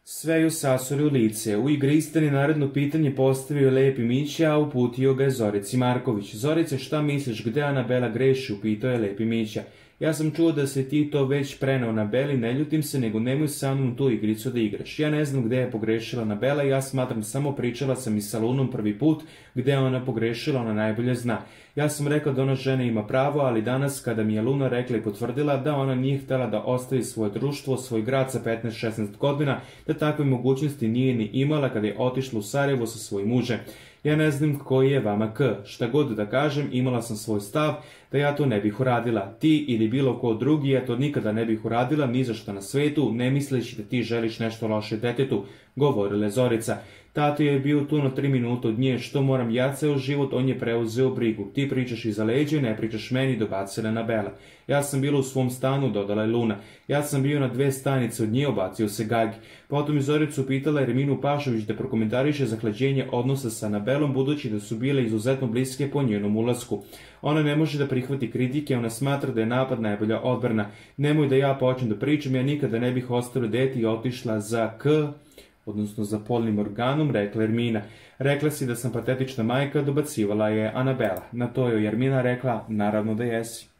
Sve ju sasuli u lice. U igri istini naredno pitanje postavio Lepi Mića, a uputio ga je Zorici Marković. Zorice, šta misliš, gde Anabela greši, upitao je Lepi Mića. Ja sam čuo da se ti to već preneo Anabeli, ne ljutim se, nego nemoj sa mnom tu igricu da igraš. Ja ne znam gde je pogrešila Anabela, ja smatram samo pričala sam i sa Lunom prvi put, gde je ona pogrešila, ona najbolje zna. Ja sam rekla da ona žena ima pravo, ali danas kada mi je Luna rekla i potvrdila da ona nije htjela da ostavi svoje društvo, svoj grad sa 15-16 godina, da takve mogućnosti nije ni imala kada je otišla u Sarajevo sa svojim mužem. Ja ne znam koji je vama k. Šta god da kažem, imala sam svoj stav da ja to ne bih uradila. Ti ili bilo ko drugi, ja to nikada ne bih uradila ni za šta na svetu, ne misleći da ti želiš nešto loše detetu, govorila je Zorica. Tato je bio tu na 3 minuta od nje, što moram ja ceo život, on je preuzeo brigu. Ti pričaš iza leđa, ne pričaš meni, dobacila Anabela. Ja sam bila u svom stanu, dodala je Luna. Ja sam bio na 2 stanice od nje, obacio se Gagi. Potom je Zoricu pitala Erminu Pašović da prokomentariše zahlađenje odnosa sa Anabelom, budući da su bile izuzetno bliske po njenom ulasku. Ona ne može da prihvati kritike, ona smatra da je napad najbolja odbrana. Nemoj da ja počnem da pričam, ja nikada ne bih ostavila dete i otišla za odnosno za polnim organom, rekla Ermina. Rekla si da sam patetična majka, dobacivala je Anabela. Na to je Ermina rekla, naravno da jesi.